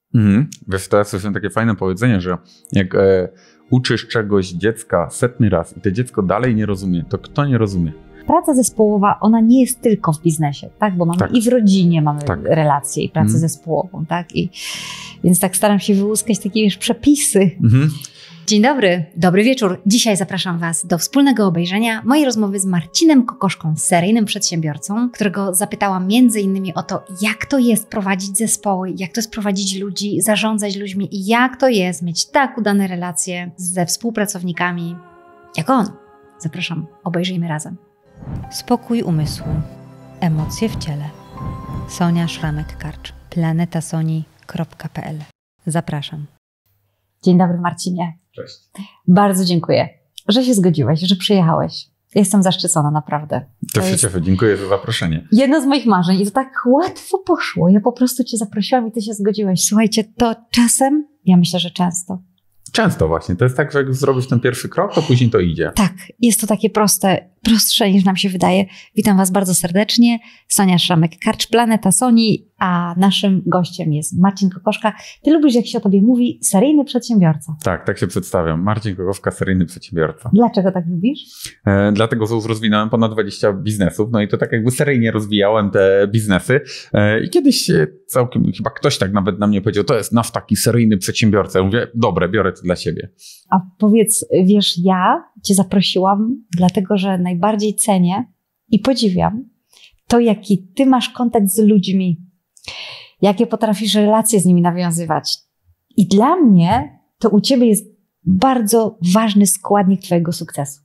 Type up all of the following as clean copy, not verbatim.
Wiesz, to jest takie fajne powiedzenie, że jak uczysz czegoś dziecka 100 raz i to dziecko dalej nie rozumie, to kto nie rozumie? Praca zespołowa, ona nie jest tylko w biznesie, tak? Bo mamy i w rodzinie mamy relacje i pracę zespołową, tak? Więc tak staram się wyłuskać takie przepisy. Dzień dobry, dobry wieczór. Dzisiaj zapraszam Was do wspólnego obejrzenia mojej rozmowy z Marcinem Kokoszką, seryjnym przedsiębiorcą, którego zapytałam m.in. o to, jak to jest prowadzić zespoły, jak to jest prowadzić ludzi, zarządzać ludźmi i jak to jest mieć tak udane relacje ze współpracownikami jak on. Zapraszam, obejrzyjmy razem. Spokój umysłu, emocje w ciele. Sonia Szramek-Karcz, planetasoni.pl. Zapraszam. Dzień dobry, Marcinie. Cześć. Bardzo dziękuję, że się zgodziłeś, że przyjechałeś. Jestem zaszczycona, naprawdę. To się cieszę, dziękuję za zaproszenie. Jedno z moich marzeń i to tak łatwo poszło. Ja po prostu Cię zaprosiłam i Ty się zgodziłeś. Słuchajcie, to czasem, ja myślę, że często. Często właśnie. To jest tak, że jak zrobisz ten pierwszy krok, to później to idzie. Tak, jest to takie prostsze niż nam się wydaje. Witam Was bardzo serdecznie. Sonia Szramek-Karcz, Planeta Soni, a naszym gościem jest Marcin Kokoszka. Ty lubisz, jak się o Tobie mówi, seryjny przedsiębiorca. Tak się przedstawiam. Marcin Kokoszka, seryjny przedsiębiorca. Dlaczego tak lubisz? Dlatego, że już rozwinąłem ponad 20 biznesów, no i to tak jakby seryjnie rozwijałem te biznesy. I kiedyś całkiem, chyba ktoś tak nawet na mnie powiedział, to jest nasz taki seryjny przedsiębiorca. Ja mówię, dobre, biorę to dla siebie. A powiedz, wiesz, ja Cię zaprosiłam, dlatego że najbardziej cenię i podziwiam to, jaki Ty masz kontakt z ludźmi, jakie potrafisz relacje z nimi nawiązywać. I dla mnie to u Ciebie jest bardzo ważny składnik Twojego sukcesu.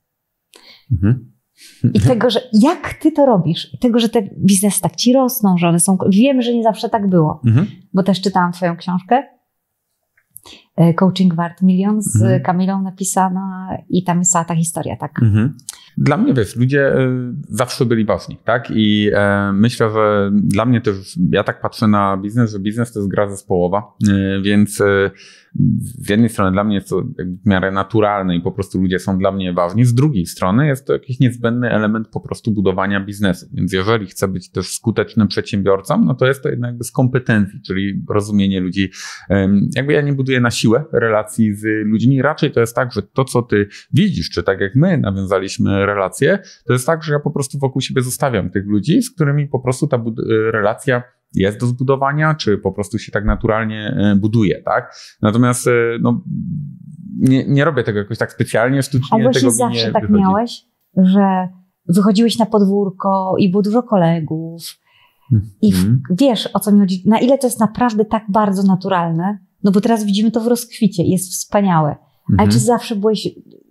I tego, że jak Ty to robisz, i tego, że te biznesy tak Ci rosną, że one są... Wiem, że nie zawsze tak było, bo też czytałam Twoją książkę Coaching Wart Milion z Kamilą napisana i tam jest cała ta historia, tak? Dla mnie, wiesz, ludzie zawsze byli ważni, tak? I myślę, że dla mnie też, ja tak patrzę na biznes, że biznes to jest gra zespołowa, więc z jednej strony dla mnie jest to w miarę naturalne i po prostu ludzie są dla mnie ważni, z drugiej strony jest to jakiś niezbędny element po prostu budowania biznesu, więc jeżeli chcę być też skutecznym przedsiębiorcą, no to jest to jednak jakby z kompetencji, czyli rozumienie ludzi. Jakby ja nie buduję na siłę relacji z ludźmi, raczej to jest tak, że to, co ty widzisz, czy tak jak my nawiązaliśmy relacje, to jest tak, że ja po prostu wokół siebie zostawiam tych ludzi, z którymi po prostu ta relacja jest do zbudowania, czy po prostu się tak naturalnie buduje, tak? Natomiast no, nie robię tego jakoś tak specjalnie, sztucznie. A właśnie zawsze tak wychodzi. Miałeś, że wychodziłeś na podwórko i było dużo kolegów i wiesz, o co mi chodzi, na ile to jest naprawdę tak bardzo naturalne, no bo teraz widzimy to w rozkwicie i jest wspaniałe. Ale czy zawsze byłeś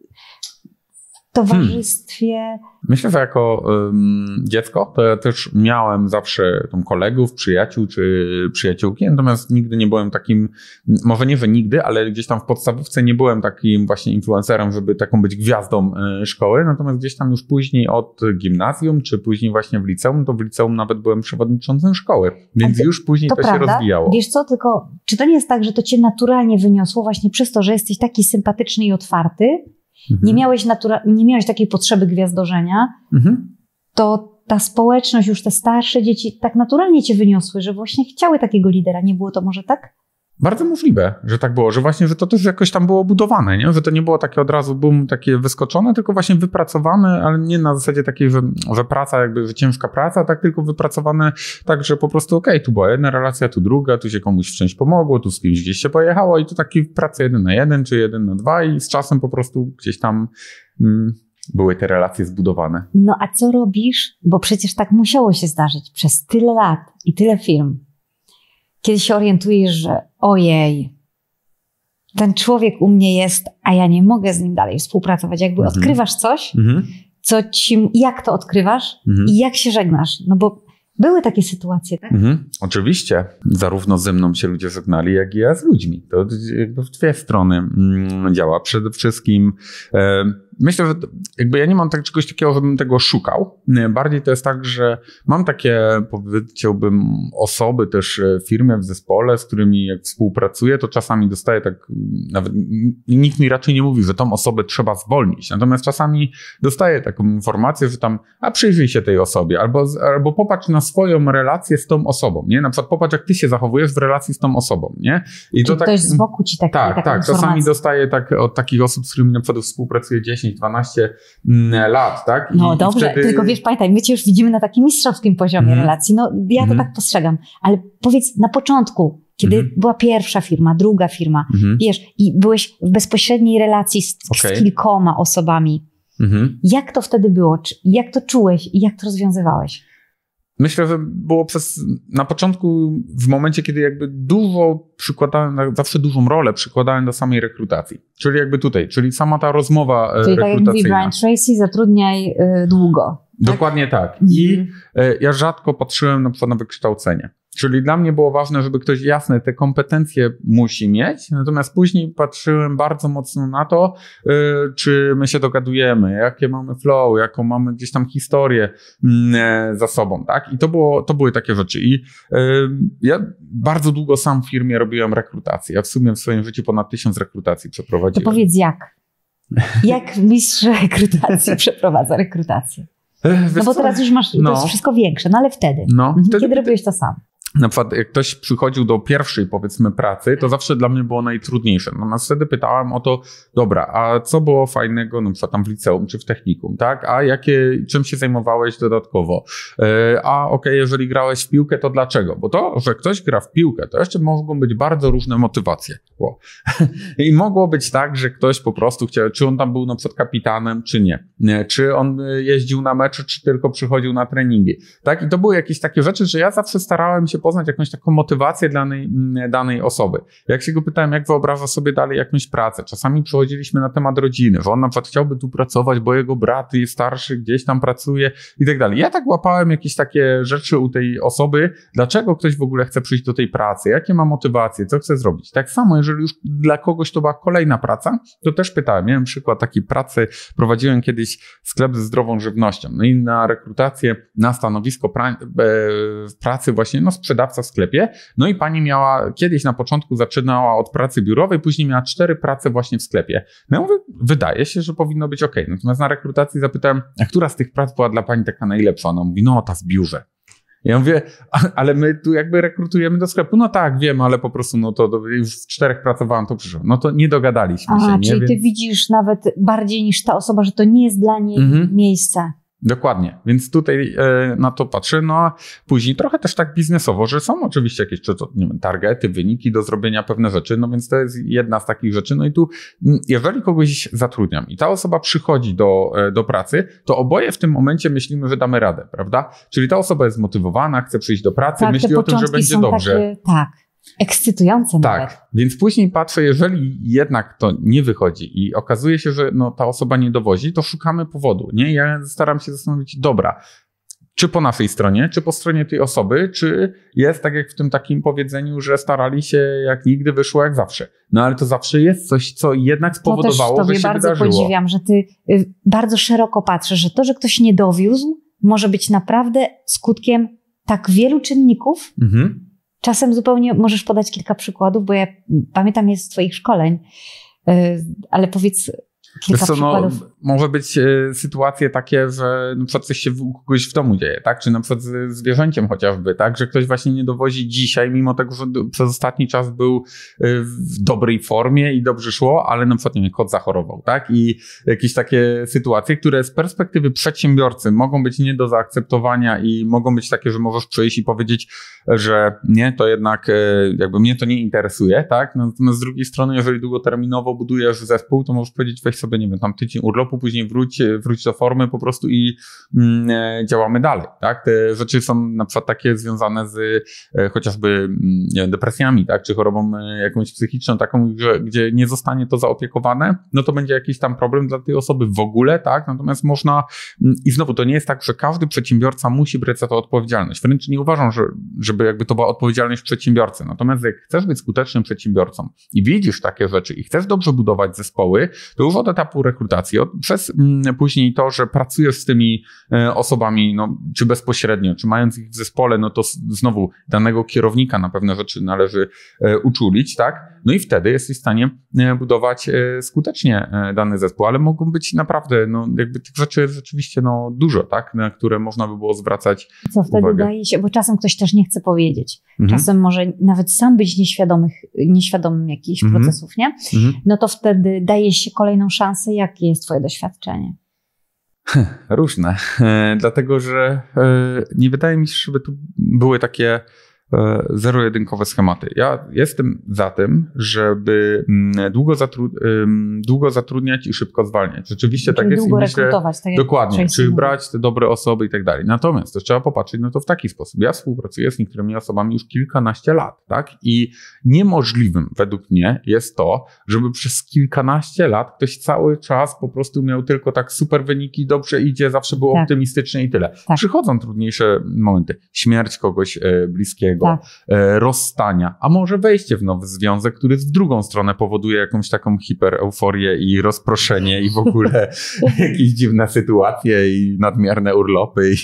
w towarzystwie? Myślę, że jako dziecko to ja też miałem zawsze tam kolegów, przyjaciół czy przyjaciółki, natomiast nigdy nie byłem takim, może nie, że nigdy, ale gdzieś tam w podstawówce nie byłem takim właśnie influencerem, żeby taką być gwiazdą szkoły, natomiast gdzieś tam już później od gimnazjum, czy później właśnie w liceum, to w liceum nawet byłem przewodniczącym szkoły, więc już później to się rozwijało. Wiesz co, tylko czy to nie jest tak, że to cię naturalnie wyniosło właśnie przez to, że jesteś taki sympatyczny i otwarty, nie miałeś takiej potrzeby gwiazdorzenia, to ta społeczność, już te starsze dzieci tak naturalnie cię wyniosły, że właśnie chciały takiego lidera. Nie było to może tak? Bardzo możliwe, że tak było, że właśnie, że to też jakoś tam było budowane, nie? Że to nie było takie od razu boom, takie wyskoczone, tylko właśnie wypracowane, ale nie na zasadzie takiej, że praca jakby, że ciężka praca, tak tylko wypracowane tak, że po prostu tu była jedna relacja, tu druga, tu się komuś w czymś pomogło, tu z kimś gdzieś się pojechało i to taki praca 1 na 1 czy 1 na 2 i z czasem po prostu gdzieś tam były te relacje zbudowane. No a co robisz? Bo przecież tak musiało się zdarzyć przez tyle lat i tyle firm. Kiedy się orientujesz, że ojej, ten człowiek u mnie jest, a ja nie mogę z nim dalej współpracować. Jakby odkrywasz coś, co ci, jak to odkrywasz i jak się żegnasz. No bo były takie sytuacje, tak? Oczywiście. Zarówno ze mną się ludzie żegnali, jak i ja z ludźmi. To jakby w dwie strony działa. Przede wszystkim myślę, że jakby ja nie mam czegoś takiego, żebym tego szukał. Bardziej to jest tak, że mam takie, powiedziałbym, osoby też w firmie, w zespole, z którymi jak współpracuję, to czasami dostaję tak, nawet nikt mi raczej nie mówi, że tą osobę trzeba zwolnić. Natomiast czasami dostaję taką informację, że tam, przyjrzyj się tej osobie, albo popatrz na swoją relację z tą osobą, nie? Na przykład popatrz, jak ty się zachowujesz w relacji z tą osobą, nie? I to ktoś z boku ci taką informację. Czasami dostaję od takich osób, z którymi na przykład współpracuję 10-12 lat, tak? No dobrze, tylko wiesz, pamiętaj, my cię już widzimy na takim mistrzowskim poziomie relacji. No ja to tak postrzegam, ale powiedz na początku, kiedy była pierwsza firma, druga firma, wiesz, i byłeś w bezpośredniej relacji z kilkoma osobami. Jak to wtedy było? Jak to czułeś i jak to rozwiązywałeś? Myślę, że było na początku, w momencie, kiedy jakby zawsze dużą rolę przykładałem do samej rekrutacji. Czyli jakby tutaj, czyli sama ta rozmowa rekrutacyjna. Czyli tak jak mówi Brian Tracy, zatrudniaj długo. Dokładnie tak. I ja rzadko patrzyłem na przykład na wykształcenie. Czyli dla mnie było ważne, żeby ktoś jasne te kompetencje musi mieć, natomiast później patrzyłem bardzo mocno na to, czy my się dogadujemy, jakie mamy flow, jaką mamy gdzieś tam historię za sobą, tak? I to były takie rzeczy. I ja bardzo długo sam w firmie robiłem rekrutację. Ja w sumie w swoim życiu ponad 1000 rekrutacji przeprowadziłem. To powiedz jak? Jak mistrz rekrutacji przeprowadza rekrutację? No bo teraz już masz, to jest wszystko większe, no ale wtedy. Kiedy robiłeś to sam? Na przykład jak ktoś przychodził do pierwszej, powiedzmy, pracy, to zawsze dla mnie było najtrudniejsze. Natomiast wtedy pytałem o to, dobra, a co było fajnego, na przykład tam w liceum czy w technikum, tak? A czym się zajmowałeś dodatkowo? Jeżeli grałeś w piłkę, to dlaczego? Bo to, że ktoś gra w piłkę, to jeszcze mogą być bardzo różne motywacje. I mogło być tak, że ktoś po prostu chciał, czy on tam był na przykład kapitanem, czy nie. Czy on jeździł na mecze, czy tylko przychodził na treningi. Tak? I to były jakieś takie rzeczy, że ja zawsze starałem się poznać jakąś taką motywację danej osoby. Jak się go pytałem, jak wyobraża sobie dalej jakąś pracę. Czasami przechodziliśmy na temat rodziny, że on na przykład chciałby tu pracować, bo jego brat jest starszy, gdzieś tam pracuje i tak dalej. Ja tak łapałem jakieś takie rzeczy u tej osoby, dlaczego ktoś w ogóle chce przyjść do tej pracy, jakie ma motywacje, co chce zrobić. Tak samo, jeżeli już dla kogoś to była kolejna praca, to też pytałem. Miałem przykład takiej pracy, prowadziłem kiedyś sklep ze zdrową żywnością. No i na rekrutację, na stanowisko pracy właśnie, sprzedawca w sklepie. No i pani kiedyś na początku zaczynała od pracy biurowej, później miała 4 prace właśnie w sklepie. No ja mówię, wydaje się, że powinno być okej. Natomiast na rekrutacji zapytałem, a która z tych prac była dla pani taka najlepsza? Ona mówi, ta w biurze. Ja mówię, ale my tu jakby rekrutujemy do sklepu. No tak, wiem, ale po prostu to już w 4 pracowałam, to przyszło. No to nie dogadaliśmy się. Nie? Czyli ty widzisz nawet bardziej niż ta osoba, że to nie jest dla niej miejsce. Dokładnie, więc tutaj na to patrzę, a później trochę też tak biznesowo, że są oczywiście jakieś targety, wyniki do zrobienia pewne rzeczy, więc to jest jedna z takich rzeczy. No i tu, jeżeli kogoś zatrudniam i ta osoba przychodzi do pracy, to oboje w tym momencie myślimy, że damy radę, prawda? Czyli ta osoba jest zmotywowana, chce przyjść do pracy, myśli o tym, że będzie dobrze. Ekscytujące nawet. Tak, więc później patrzę, jeżeli jednak to nie wychodzi i okazuje się, że ta osoba nie dowozi, to szukamy powodu, nie? Ja staram się zastanowić, dobra, czy po naszej stronie, czy po stronie tej osoby, czy jest tak jak w tym takim powiedzeniu, że starali się jak nigdy, wyszło jak zawsze. No ale to zawsze jest coś, co jednak spowodowało, że się wydarzyło. Bardzo podziwiam, że ty bardzo szeroko patrzysz, że to, że ktoś nie dowiózł, może być naprawdę skutkiem tak wielu czynników. Czasem zupełnie możesz podać kilka przykładów, bo ja pamiętam je z twoich szkoleń, ale powiedz kilka przykładów. Może być sytuacje takie, że na przykład coś się u kogoś w domu dzieje, tak? Czy na przykład z zwierzęciem chociażby, tak? Że ktoś właśnie nie dowozi dzisiaj, mimo tego, że przez ostatni czas był w dobrej formie i dobrze szło, ale na przykład kot zachorował, tak? I jakieś takie sytuacje, które z perspektywy przedsiębiorcy mogą być nie do zaakceptowania i mogą być takie, że możesz przyjść i powiedzieć, że nie, to jednak jakby mnie to nie interesuje, tak? Natomiast z drugiej strony, jeżeli długoterminowo budujesz zespół, to możesz powiedzieć, weź sobie, nie wiem, tam tydzień urlopu, później wróć do formy po prostu i działamy dalej, tak? Te rzeczy są na przykład takie związane z chociażby depresjami, tak? Czy chorobą jakąś psychiczną, taką, gdzie nie zostanie to zaopiekowane, no to będzie jakiś tam problem dla tej osoby w ogóle, tak? Natomiast można, i znowu to nie jest tak, że każdy przedsiębiorca musi brać za to odpowiedzialność. Wręcz nie uważam, żeby jakby to była odpowiedzialność przedsiębiorcy. Natomiast jak chcesz być skutecznym przedsiębiorcą i widzisz takie rzeczy i chcesz dobrze budować zespoły, to już od etapu rekrutacji, przez później to, że pracujesz z tymi osobami, no, czy bezpośrednio, czy mając ich w zespole, no to znowu danego kierownika na pewne rzeczy należy uczulić, tak? No i wtedy jesteś w stanie budować skutecznie dany zespół, ale mogą być naprawdę, no jakby tych rzeczy jest rzeczywiście no dużo, tak? Na które można by było zwracać Co wtedy uwagę. daje się, bo czasem ktoś też nie chce powiedzieć. Czasem może nawet sam być nieświadomym jakichś procesów, nie? No to wtedy daje się kolejną szansę. Jakie jest twoje doświadczenie? Różne, dlatego że nie wydaje mi się, żeby tu były takie zero-jedynkowe schematy. Ja jestem za tym, żeby długo zatrudniać i szybko zwalniać. Rzeczywiście tak jest. Długo rekrutować. Tak dokładnie, czyli brać te dobre osoby i tak dalej. Natomiast to trzeba popatrzeć no to w taki sposób. Ja współpracuję z niektórymi osobami już kilkanaście lat, tak? I niemożliwym według mnie jest to, żeby przez kilkanaście lat ktoś cały czas po prostu miał tylko tak super wyniki, dobrze idzie, zawsze było optymistycznie i tyle. Tak. Przychodzą trudniejsze momenty. Śmierć kogoś bliskiego, rozstania, a może wejście w nowy związek, który w drugą stronę powoduje jakąś taką hipereuforię i rozproszenie i w ogóle jakieś dziwne sytuacje i nadmierne urlopy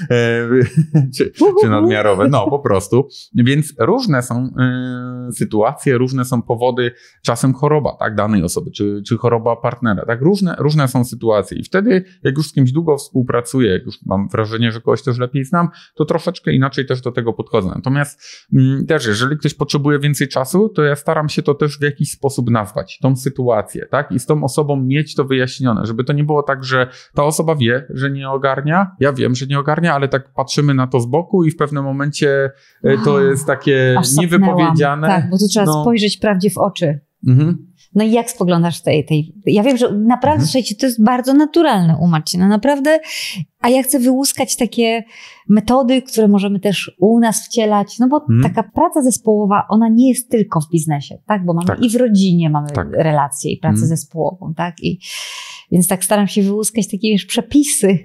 czy nadmiarowe, no po prostu. Więc różne są sytuacje, różne są powody, czasem choroba tak, danej osoby, czy choroba partnera, tak, różne są sytuacje i wtedy jak już z kimś długo współpracuję, jak już mam wrażenie, że kogoś też lepiej znam, to troszeczkę inaczej też do tego podchodzę. Natomiast też, jeżeli ktoś potrzebuje więcej czasu, to ja staram się to też w jakiś sposób nazwać, tą sytuację, tak? I z tą osobą mieć to wyjaśnione, żeby to nie było tak, że ta osoba wie, że nie ogarnia, ja wiem, że nie ogarnia, ale tak patrzymy na to z boku i w pewnym momencie to jest takie niewypowiedziane. Tak, bo tu trzeba spojrzeć prawdzie w oczy. No i jak spoglądasz tej... Ja wiem, że naprawdę, słuchajcie, to jest bardzo naturalne u Marcina, naprawdę. A ja chcę wyłuskać takie metody, które możemy też u nas wcielać, no bo taka praca zespołowa, ona nie jest tylko w biznesie, tak? Bo mamy i w rodzinie mamy relacje i pracę zespołową, tak? Więc tak staram się wyłuskać takie, przepisy.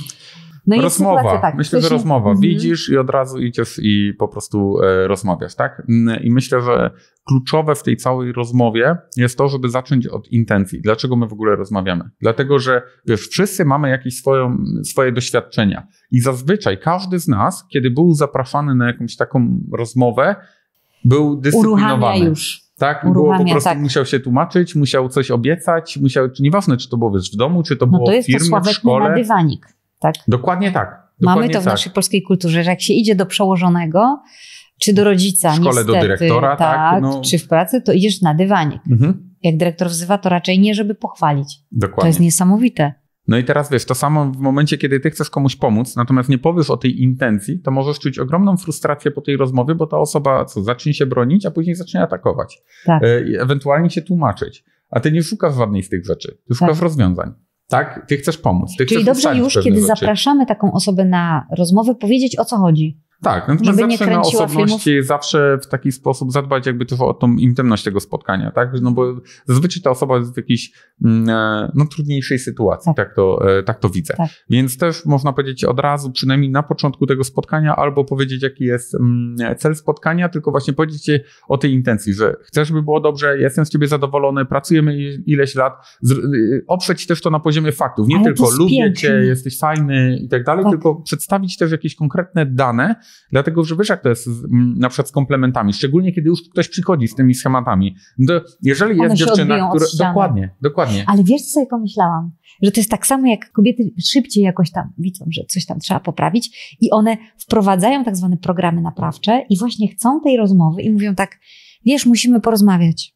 No i rozmowa. Myślę, że rozmowa. Widzisz i od razu idziesz i po prostu rozmawiasz, tak? I myślę, że kluczowe w tej całej rozmowie jest to, żeby zacząć od intencji. Dlaczego my w ogóle rozmawiamy? Dlatego, że wiesz, wszyscy mamy jakieś swoje doświadczenia i zazwyczaj każdy z nas, kiedy był zapraszany na jakąś taką rozmowę, był dyscyplinowany. Uruchamia już. Tak, było po prostu, musiał się tłumaczyć, musiał coś obiecać, nieważne, czy to było w domu, czy to było w firmie, w szkole. Na dywanik. Tak? Dokładnie tak. Mamy to w naszej polskiej kulturze, że jak się idzie do przełożonego, czy do rodzica, w szkole niestety, do dyrektora, tak, czy w pracy, to idziesz na dywanik. Jak dyrektor wzywa, to raczej nie, żeby pochwalić. Dokładnie. To jest niesamowite. No i teraz wiesz, to samo w momencie, kiedy ty chcesz komuś pomóc, natomiast nie powiesz o tej intencji, to możesz czuć ogromną frustrację po tej rozmowie, bo ta osoba zacznie się bronić, a później zacznie atakować. Tak. Ewentualnie się tłumaczyć. A ty nie szukasz żadnej z tych rzeczy. Ty szukasz rozwiązań. Tak? Ty chcesz pomóc. Czyli dobrze już, kiedy zapraszamy taką osobę na rozmowę, powiedzieć, o co chodzi. Tak, natomiast zawsze na osobności, zawsze w taki sposób zadbać jakby też o tą intymność tego spotkania, tak? No bo zazwyczaj ta osoba jest w jakiejś trudniejszej sytuacji, tak to widzę. Tak. Więc też można powiedzieć od razu, przynajmniej na początku tego spotkania, albo powiedzieć, jaki jest cel spotkania, tylko właśnie powiedzieć o tej intencji, że chcesz, żeby było dobrze, jestem z ciebie zadowolony, pracujemy ileś lat, oprzeć też to na poziomie faktów, nie tylko lubię cię, jesteś fajny i tak dalej, tylko przedstawić też jakieś konkretne dane, dlatego, że wiesz, jak to jest na przykład z komplementami, szczególnie kiedy już ktoś przychodzi z tymi schematami. To jeżeli jest dziewczyna, która... Dokładnie. Ale wiesz, co sobie pomyślałam? Że to jest tak samo, jak kobiety szybciej jakoś tam widzą, że coś tam trzeba poprawić i one wprowadzają tak zwane programy naprawcze i właśnie chcą tej rozmowy i mówią tak, wiesz, musimy porozmawiać.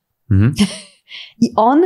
I on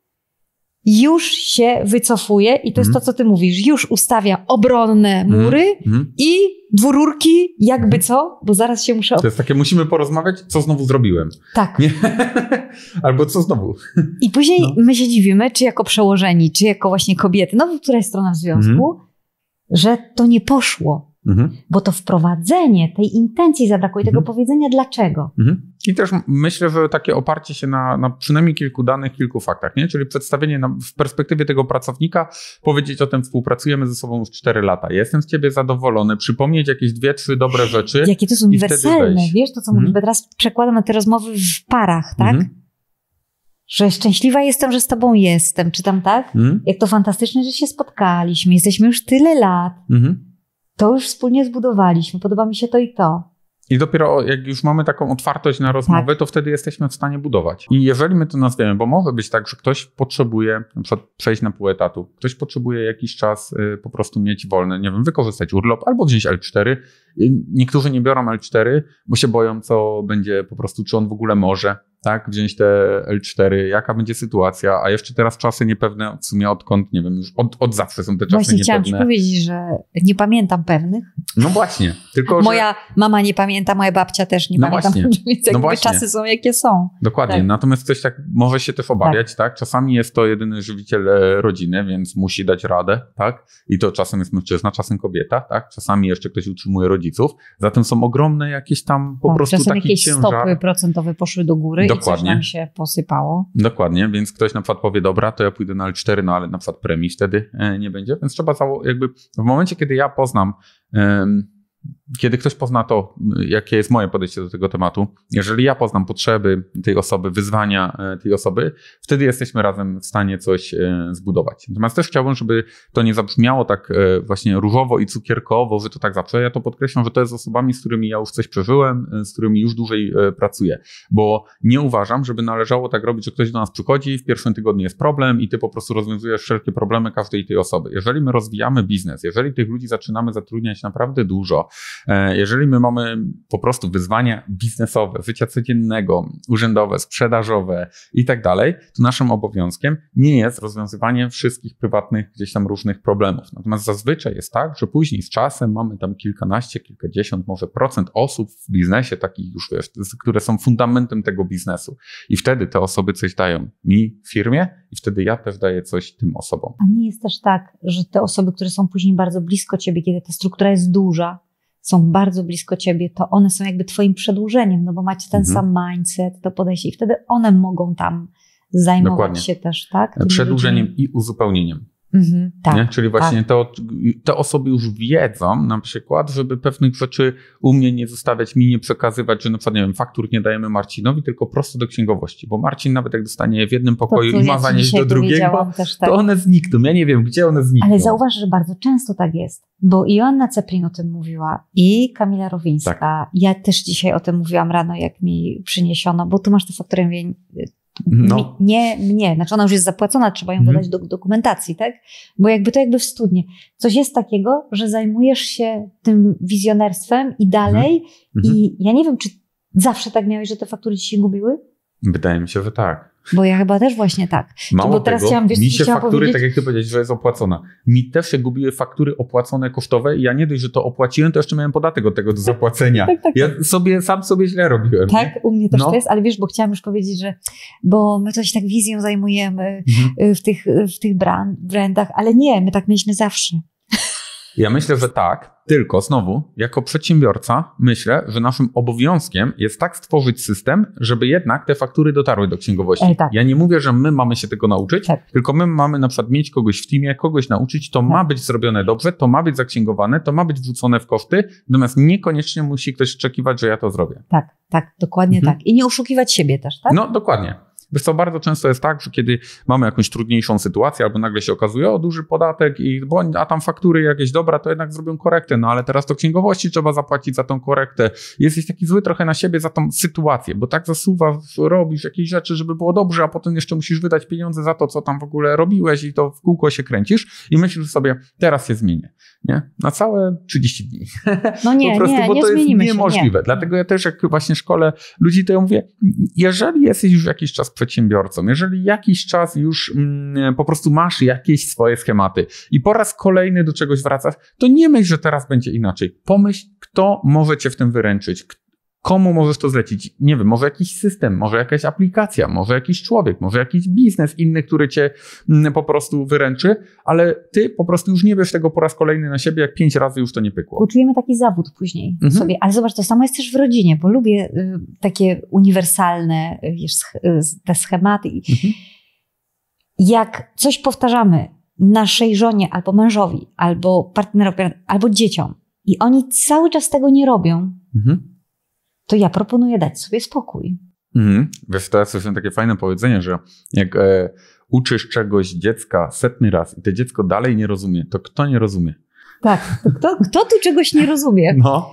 już się wycofuje i to jest to, co ty mówisz. Już ustawia obronne mury i dwururki, jakby co, bo zaraz się muszę... To jest takie, musimy porozmawiać, co znowu zrobiłem. Tak. Nie? Albo co znowu. I później my się dziwimy, czy jako przełożeni, czy jako właśnie kobiety, no która jest strona w związku, że to nie poszło. Bo to wprowadzenie tej intencji zabrakło i tego powiedzenia dlaczego. I też myślę, że takie oparcie się na przynajmniej kilku danych, kilku faktach, nie? Czyli przedstawienie w perspektywie tego pracownika, powiedzieć o tym, współpracujemy ze sobą już 4 lata, jestem z ciebie zadowolony, przypomnieć jakieś 2-3 dobre rzeczy. Jakie to jest uniwersalne, wiesz, to co mówisz, bo teraz przekładam na te rozmowy w parach, tak? że szczęśliwa jestem, że z tobą jestem, czy tam tak? Jak to fantastyczne, że się spotkaliśmy, jesteśmy już tyle lat, to już wspólnie zbudowaliśmy, podoba mi się to i to. I dopiero jak już mamy taką otwartość na rozmowę, to wtedy jesteśmy w stanie budować. I jeżeli my to nazwiemy, bo może być tak, że ktoś potrzebuje na przykład przejść na pół etatu, ktoś potrzebuje jakiś czas po prostu mieć wolny, nie wiem, wykorzystać urlop albo wziąć L4. Niektórzy nie biorą L4, bo się boją, co będzie po prostu, czy on w ogóle może wziąć te L4, jaka będzie sytuacja, a jeszcze teraz czasy niepewne, w sumie odkąd, nie wiem, już od zawsze są te czasy właśnie niepewne. Chciałam ci powiedzieć, że nie pamiętam pewnych. No właśnie. Tylko, moja mama nie pamięta, moja babcia też nie pamięta, więc jakby czasy są jakie są. Dokładnie, natomiast ktoś tak może się też obawiać, tak? Czasami jest to jedyny żywiciel rodziny, więc musi dać radę, tak? I to czasem jest mężczyzna, czasem kobieta, tak? Czasami jeszcze ktoś utrzymuje rodziców, zatem są ogromne jakieś tam po prostu czasem taki jakieś ciężar. Stopy procentowe poszły do góry. Dokładnie. I coś nam się posypało. Dokładnie, więc ktoś na przykład powie, dobra, to ja pójdę na L4, no ale na przykład premii wtedy nie będzie, więc trzeba jakby w momencie, kiedy ja poznam, kiedy ktoś pozna to, jakie jest moje podejście do tego tematu, jeżeli ja poznam potrzeby tej osoby, wyzwania tej osoby, wtedy jesteśmy razem w stanie coś zbudować. Natomiast też chciałbym, żeby to nie zabrzmiało tak właśnie różowo i cukierkowo, że to tak zawsze. Ja to podkreślam, że to jest z osobami, z którymi ja już coś przeżyłem, z którymi już dłużej pracuję, bo nie uważam, żeby należało tak robić, że ktoś do nas przychodzi, w pierwszym tygodniu jest problem i ty po prostu rozwiązujesz wszelkie problemy każdej tej osoby. Jeżeli my rozwijamy biznes, jeżeli tych ludzi zaczynamy zatrudniać naprawdę dużo, jeżeli my mamy po prostu wyzwania biznesowe, życia codziennego, urzędowe, sprzedażowe i tak dalej, to naszym obowiązkiem nie jest rozwiązywanie wszystkich prywatnych gdzieś tam różnych problemów. Natomiast zazwyczaj jest tak, że później z czasem mamy tam kilkanaście, kilkadziesiąt, może procent osób w biznesie, takich już wiesz, które są fundamentem tego biznesu. I wtedy te osoby coś dają mi w firmie i wtedy ja też daję coś tym osobom. A nie jest też tak, że te osoby, które są później bardzo blisko ciebie, kiedy ta struktura jest duża, są bardzo blisko ciebie, to one są jakby twoim przedłużeniem, no bo macie ten sam mindset, to podejście i wtedy one mogą tam zajmować się też, tak? Przedłużeniem i uzupełnieniem. Tak, nie? Czyli właśnie te osoby już wiedzą na przykład, żeby pewnych rzeczy u mnie nie zostawiać, mi nie przekazywać, że na przykład, nie wiem, faktur nie dajemy Marcinowi, tylko prosto do księgowości, bo Marcin nawet jak dostanie w jednym pokoju i ma zanieść do drugiego, też, tak. To one znikną. Ja nie wiem, gdzie one znikną. Ale zauważ, że bardzo często tak jest, bo i Joanna Ceplin o tym mówiła i Kamila Rowińska. Tak. Ja też dzisiaj o tym mówiłam rano, jak mi przyniesiono, bo tu masz tę fakturę, nie mnie, znaczy ona już jest zapłacona, trzeba ją dodać do dokumentacji, tak? Bo jakby to jakby w studnie. Coś jest takiego, że zajmujesz się tym wizjonerstwem i dalej i ja nie wiem, czy zawsze tak miałeś, że te faktury ci się gubiły? Wydaje mi się, że tak. Bo ja chyba też właśnie tak. Mało bo teraz tego, mi się faktury, powiedzieć... tak jak ty powiedziałeś, że jest opłacona. Mi też się gubiły faktury opłacone kosztowe i ja nie dość, że to opłaciłem, to jeszcze miałem podatek od tego do zapłacenia. tak. Ja sam sobie źle robiłem. Tak, u mnie też to jest, ale wiesz, bo chciałam już powiedzieć, że bo my coś tak wizją zajmujemy w tych brandach, ale nie, my tak mieliśmy zawsze. Ja myślę, że tak, tylko znowu, jako przedsiębiorca myślę, że naszym obowiązkiem jest tak stworzyć system, żeby jednak te faktury dotarły do księgowości. Tak. Ja nie mówię, że my mamy się tego nauczyć, tylko my mamy na przykład mieć kogoś w teamie, kogoś nauczyć, to ma być zrobione dobrze, to ma być zaksięgowane, to ma być wrzucone w koszty, natomiast niekoniecznie musi ktoś oczekiwać, że ja to zrobię. Tak, dokładnie tak. I nie oszukiwać siebie też, tak? No, dokładnie. Wiesz co, bardzo często jest tak, że kiedy mamy jakąś trudniejszą sytuację albo nagle się okazuje, o duży podatek, a tam faktury jakieś dobra, to jednak zrobią korektę, no ale teraz do księgowości trzeba zapłacić za tą korektę. Jesteś taki zły trochę na siebie za tą sytuację, bo tak zasuwasz, robisz jakieś rzeczy, żeby było dobrze, a potem jeszcze musisz wydać pieniądze za to, co tam w ogóle robiłeś i to w kółko się kręcisz i myślisz sobie, teraz się zmienię, nie? Na całe 30 dni. No nie, po prostu, nie, bo nie to jest niemożliwe. Nie. Dlatego ja też jak właśnie szkole ludzi, to ja mówię, jeżeli jesteś już jakiś czas przedsiębiorcą, jeżeli jakiś czas już po prostu masz jakieś swoje schematy i po raz kolejny do czegoś wracasz, to nie myśl, że teraz będzie inaczej. Pomyśl, kto może cię w tym wyręczyć, komu możesz to zlecić. Nie wiem, może jakiś system, może jakaś aplikacja, może jakiś człowiek, może jakiś biznes inny, który cię po prostu wyręczy, ale ty po prostu już nie bierz tego po raz kolejny na siebie, jak 5 razy już to nie pykło. Poczujemy taki zawód później sobie. Ale zobacz, to samo jest też w rodzinie, bo lubię takie uniwersalne te schematy. Jak coś powtarzamy naszej żonie, albo mężowi, albo partnerowi, albo dzieciom i oni cały czas tego nie robią, to ja proponuję dać sobie spokój. Wiesz, teraz słyszę takie fajne powiedzenie, że jak uczysz czegoś dziecka 100 raz i to dziecko dalej nie rozumie, to kto nie rozumie? Tak, kto tu czegoś nie rozumie? No.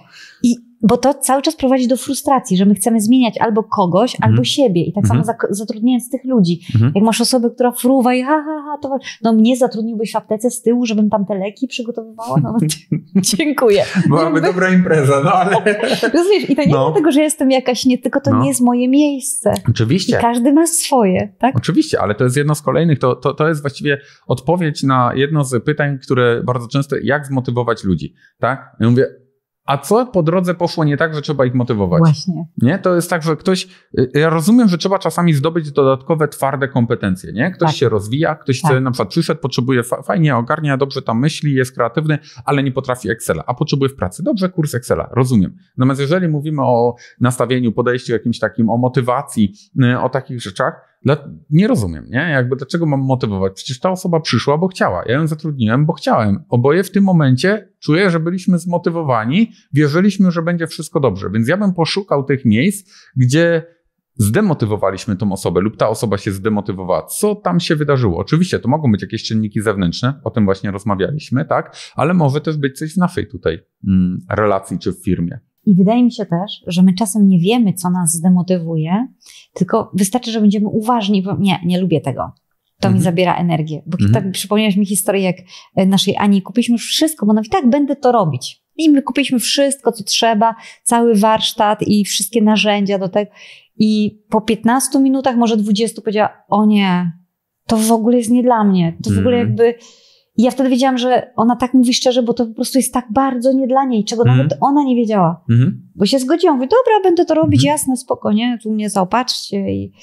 Bo to cały czas prowadzi do frustracji, że my chcemy zmieniać albo kogoś, albo siebie. I tak samo zatrudniając tych ludzi. Jak masz osobę, która fruwa i to no mnie zatrudniłbyś w aptece z tyłu, żebym tam te leki przygotowywała? No, dziękuję. Byłaby dobra impreza, no ale... Rozumiesz? I to nie dlatego, że jestem jakaś, nie, tylko to nie jest moje miejsce. Oczywiście. I każdy ma swoje, tak? Oczywiście, ale to jest jedno z kolejnych, to jest właściwie odpowiedź na jedno z pytań, które bardzo często, jak zmotywować ludzi, tak? Ja mówię, a co po drodze poszło nie tak, że trzeba ich motywować? Właśnie. Nie? To jest tak, że ja rozumiem, że trzeba czasami zdobyć dodatkowe, twarde kompetencje, nie? Ktoś się rozwija, ktoś chce, na przykład przyszedł, potrzebuje fajnie, ogarnia, dobrze tam myśli, jest kreatywny, ale nie potrafi Excela, a potrzebuje w pracy. Dobrze, kurs Excela, rozumiem. Natomiast jeżeli mówimy o nastawieniu, podejściu jakimś takim, o motywacji, o takich rzeczach, nie rozumiem, nie? Jakby dlaczego mam motywować? Przecież ta osoba przyszła, bo chciała. Ja ją zatrudniłem, bo chciałem. Oboje w tym momencie czuję, że byliśmy zmotywowani, wierzyliśmy, że będzie wszystko dobrze. Więc ja bym poszukał tych miejsc, gdzie zdemotywowaliśmy tą osobę lub ta osoba się zdemotywowała. Co tam się wydarzyło? Oczywiście to mogą być jakieś czynniki zewnętrzne, o tym właśnie rozmawialiśmy, tak? Ale może też być coś w naszej tutaj relacji czy w firmie. I wydaje mi się też, że my czasem nie wiemy, co nas zdemotywuje, tylko wystarczy, że będziemy uważni, bo nie lubię tego. To mi zabiera energię. Bo tak przypomniałeś mi historię, jak naszej Ani kupiliśmy już wszystko, bo ona mówi, tak, będę to robić. I my kupiliśmy wszystko, co trzeba, cały warsztat i wszystkie narzędzia do tego. I po 15 minutach, może 20 powiedziała, o nie, to w ogóle jest nie dla mnie. To w ogóle jakby... I ja wtedy wiedziałam, że ona tak mówi szczerze, bo to po prostu jest tak bardzo nie dla niej, czego nawet ona nie wiedziała. Bo się zgodziłam, mówię, dobra, będę to robić, jasne, spokojnie, tu mnie zaopatrzcie. I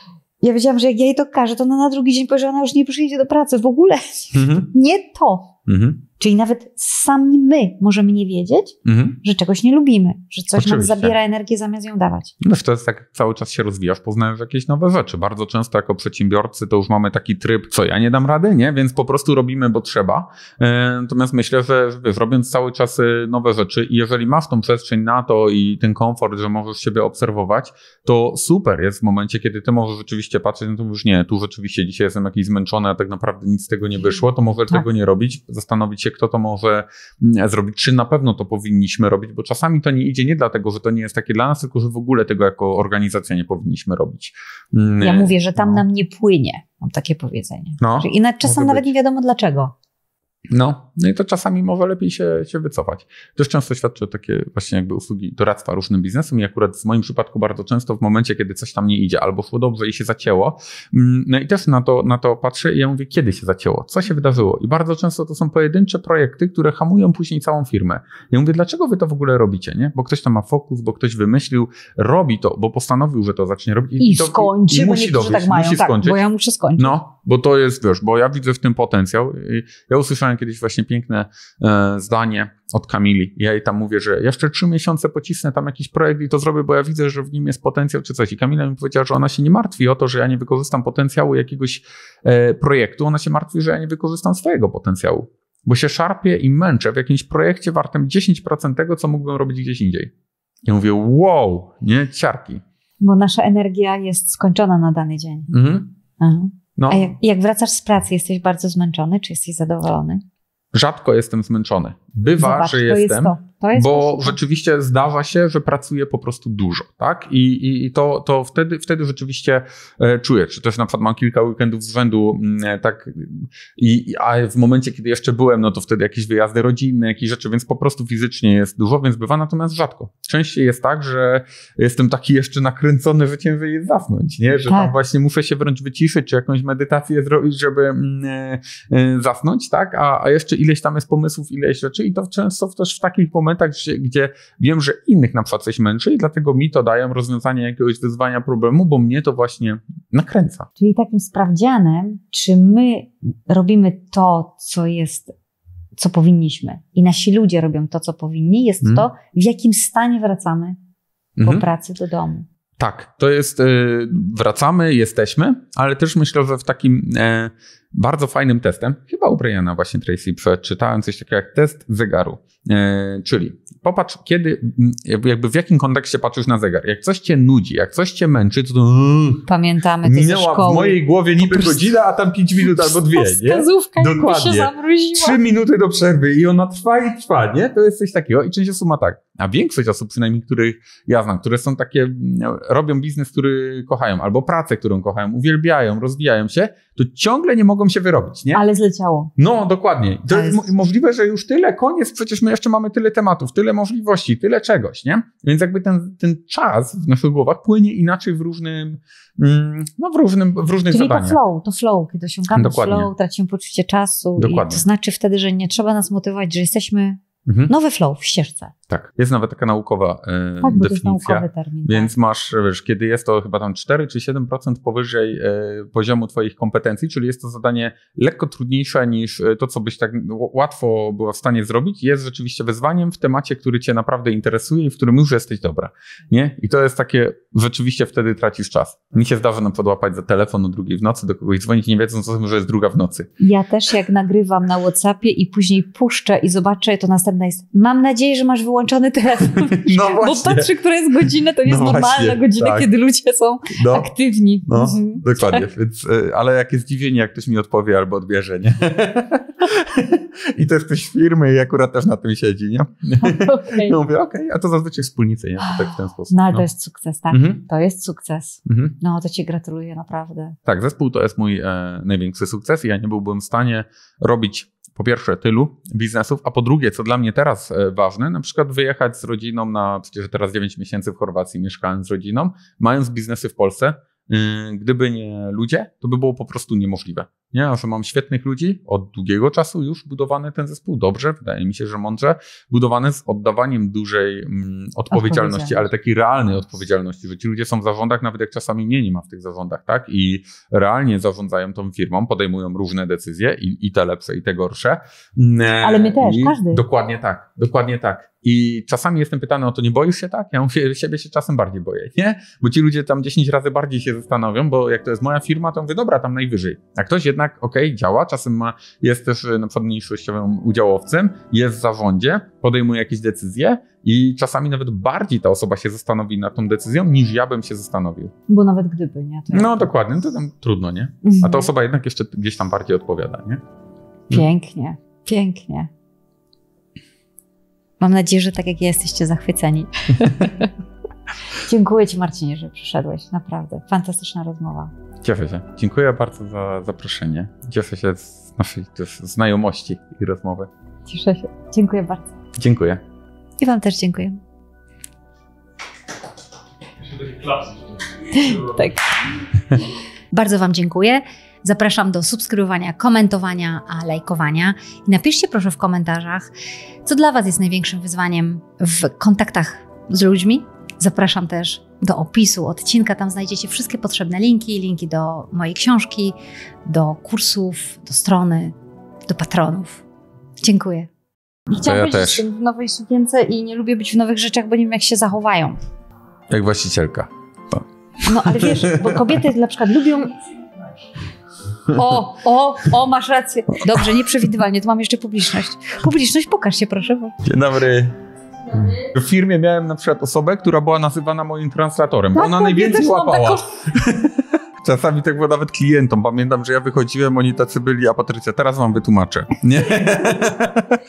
ja wiedziałam, że jak ja jej to każę, to ona na drugi dzień powie, że ona już nie przyjdzie do pracy w ogóle. Nie to. Czyli nawet sami my możemy nie wiedzieć, że czegoś nie lubimy, że coś nam zabiera energię zamiast ją dawać. No to jest tak, cały czas się rozwijasz, poznajesz jakieś nowe rzeczy. Bardzo często jako przedsiębiorcy to już mamy taki tryb, co ja nie dam rady, nie? Więc po prostu robimy, bo trzeba. Natomiast myślę, że robiąc cały czas nowe rzeczy i jeżeli masz tą przestrzeń na to i ten komfort, że możesz siebie obserwować, to super jest w momencie, kiedy ty możesz rzeczywiście patrzeć, no to już nie, tu rzeczywiście dzisiaj jestem jakiś zmęczony, a tak naprawdę nic z tego nie wyszło, to może tego nie robić, zastanowić się, kto to może zrobić, czy na pewno to powinniśmy robić, bo czasami to nie idzie nie dlatego, że to nie jest takie dla nas, tylko że w ogóle tego jako organizacja nie powinniśmy robić. Ja mówię, że tam nam nie płynie, mam takie powiedzenie. I czasem nawet nie wiadomo dlaczego. No i to czasami może lepiej się wycofać. Też często świadczę takie właśnie jakby usługi doradztwa różnym biznesom i akurat w moim przypadku bardzo często w momencie, kiedy coś tam nie idzie albo szło dobrze i się zacięło, no i też na to patrzę i ja mówię, kiedy się zacięło, co się wydarzyło i bardzo często to są pojedyncze projekty, które hamują później całą firmę. Ja mówię, dlaczego wy to w ogóle robicie, nie? Bo ktoś tam ma fokus, bo ktoś wymyślił, robi to, bo postanowił, że to zacznie robić i skończy, bo niektórzy tak mają, skończyć. Bo ja muszę skończyć. No, bo to jest, wiesz, bo ja widzę w tym potencjał. Ja usłyszałem kiedyś właśnie piękne zdanie od Kamili. Ja jej tam mówię, że jeszcze 3 miesiące pocisnę tam jakiś projekt i to zrobię, bo ja widzę, że w nim jest potencjał czy coś. I Kamila mi powiedziała, że ona się nie martwi o to, że ja nie wykorzystam potencjału jakiegoś projektu. Ona się martwi, że ja nie wykorzystam swojego potencjału. Bo się szarpię i męczę w jakimś projekcie wartym 10% tego, co mógłbym robić gdzieś indziej. Ja mówię, wow, nie, ciarki. Bo nasza energia jest skończona na dany dzień. No. A jak wracasz z pracy, jesteś bardzo zmęczony, czy jesteś zadowolony? Rzadko jestem zmęczony. Bywa, że jestem, bo rzeczywiście zdarza się, że pracuję po prostu dużo, tak? I to wtedy rzeczywiście czuję, czy też na przykład mam kilka weekendów z rzędu, tak, a w momencie, kiedy jeszcze byłem, no to wtedy jakieś wyjazdy rodzinne, jakieś rzeczy, więc po prostu fizycznie jest dużo, więc bywa, natomiast rzadko. Częściej jest tak, że jestem taki jeszcze nakręcony życiem, że je zasnąć, nie? Że tam właśnie muszę się wręcz wyciszyć, czy jakąś medytację zrobić, żeby zasnąć, tak? A jeszcze ileś tam jest pomysłów, ileś rzeczy i to często też w takich momentach, gdzie wiem, że innych na przykład coś męczy i dlatego mi to dają rozwiązanie jakiegoś wyzwania, problemu, bo mnie to właśnie nakręca. Czyli takim sprawdzianem, czy my robimy to, co powinniśmy i nasi ludzie robią to, co powinni, jest to, w jakim stanie wracamy po pracy do domu. Tak, to jest, wracamy, jesteśmy, ale też myślę, że w takim bardzo fajnym testem, chyba u Briana właśnie Tracy przeczytałem coś takiego jak test zegaru, czyli popatrz, kiedy, jakby w jakim kontekście patrzysz na zegar. Jak coś cię nudzi, jak coś cię męczy, to pamiętamy to ze szkoły. W mojej głowie niby godzina, a tam 5 minut albo 2, nie? Wskazówka się zamroziła. 3 minuty do przerwy i ona trwa i trwa, nie? To jest coś takiego i część osób ma tak. A większość osób, przynajmniej których ja znam, które są takie, robią biznes, który kochają, albo pracę, którą kochają, uwielbiają, rozwijają się, to ciągle nie mogą się wyrobić, nie? Ale zleciało. No, dokładnie. To jest możliwe, że już tyle, koniec, przecież my jeszcze mamy tyle tematów, tyle możliwości, tyle czegoś, nie? Więc jakby ten czas w naszych głowach płynie inaczej w różnych Czyli zadaniach. to flow, kiedy osiągamy flow, tracimy poczucie czasu. Dokładnie. I to znaczy wtedy, że nie trzeba nas motywować, że jesteśmy nowy flow w ścieżce. Tak, jest nawet taka naukowa definicja. To jest naukowy termin. Więc masz, wiesz, kiedy jest to chyba tam 4 czy 7% powyżej poziomu twoich kompetencji, czyli jest to zadanie lekko trudniejsze niż to, co byś tak łatwo była w stanie zrobić, jest rzeczywiście wyzwaniem w temacie, który cię naprawdę interesuje i w którym już jesteś dobra, nie? I to jest takie, rzeczywiście wtedy tracisz czas. Mi się zdarza na przykład łapać za telefon o 2 w nocy, do kogoś dzwonić, nie wiedząc o tym, że jest 2 w nocy. Ja też jak nagrywam na WhatsAppie i później puszczę i zobaczę, to następne jest, mam nadzieję, że masz wyłączony telefon. No bo patrzę, która jest godzina, to jest normalna godzina, tak. Kiedy ludzie są aktywni. No, dokładnie. Tak. Więc, ale jak jest zdziwienie, jak ktoś mi odpowie albo odbierze, nie? I to jest ktoś z firmy i akurat też na tym siedzi, nie? Okay. No mówię, a to zazwyczaj wspólnicy, nie? To tak w ten sposób. No ale to jest sukces, tak? To jest sukces. No to ci gratuluję, naprawdę. Tak, zespół to jest mój największy sukces i ja nie byłbym w stanie robić po pierwsze tylu biznesów, a po drugie, co dla mnie teraz ważne, na przykład wyjechać z rodziną przecież teraz 9 miesięcy w Chorwacji mieszkałem z rodziną, mając biznesy w Polsce. Gdyby nie ludzie, to by było po prostu niemożliwe. Nie, że mam świetnych ludzi, od długiego czasu już budowany ten zespół, dobrze, wydaje mi się, że mądrze, budowany z oddawaniem dużej odpowiedzialności, ale takiej realnej odpowiedzialności, że ci ludzie są w zarządach, nawet jak czasami mnie nie ma w tych zarządach, tak? I realnie zarządzają tą firmą, podejmują różne decyzje i te lepsze, i te gorsze. Ale my też, każdy. Dokładnie tak. I czasami jestem pytany o to, nie boisz się tak? Ja mówię, siebie się czasem bardziej boję, nie? Bo ci ludzie tam 10 razy bardziej się zastanowią, bo jak to jest moja firma, to mówię, dobra, tam najwyżej. A ktoś jednak, działa, czasem jest też na przykład mniejszościowym udziałowcem, jest w zarządzie, podejmuje jakieś decyzje i czasami nawet bardziej ta osoba się zastanowi nad tą decyzją, niż ja bym się zastanowił. Bo nawet gdyby, nie? No dokładnie, to tam trudno, nie? A ta osoba jednak jeszcze gdzieś tam bardziej odpowiada, nie? Pięknie. Mam nadzieję, że tak jak jesteście zachwyceni. Dziękuję ci, Marcinie, że przyszedłeś. Naprawdę. Fantastyczna rozmowa. Cieszę się. Dziękuję bardzo za zaproszenie. Cieszę się z naszej też znajomości i rozmowy. Cieszę się. Dziękuję bardzo. Dziękuję. I wam też dziękuję. Tak. Bardzo wam dziękuję. Zapraszam do subskrybowania, komentowania, a lajkowania. I napiszcie proszę w komentarzach, co dla was jest największym wyzwaniem w kontaktach z ludźmi. Zapraszam też do opisu odcinka, tam znajdziecie wszystkie potrzebne linki do mojej książki, do kursów, do strony, do patronów. Dziękuję. Chciałam być w nowej sukience i nie lubię być w nowych rzeczach, bo nie wiem, jak się zachowają. Jak właścicielka. No ale wiesz, bo kobiety na przykład lubią... Masz rację. Dobrze, nieprzewidywalnie, tu mam jeszcze publiczność. Publiczność, pokaż się proszę. Dzień dobry. W firmie miałem na przykład osobę, która była nazywana moim translatorem, bo ona najwięcej łapała. Czasami tak było nawet klientom. Pamiętam, że ja wychodziłem, oni tacy byli, a Patrycja, teraz wam wytłumaczę. Nie?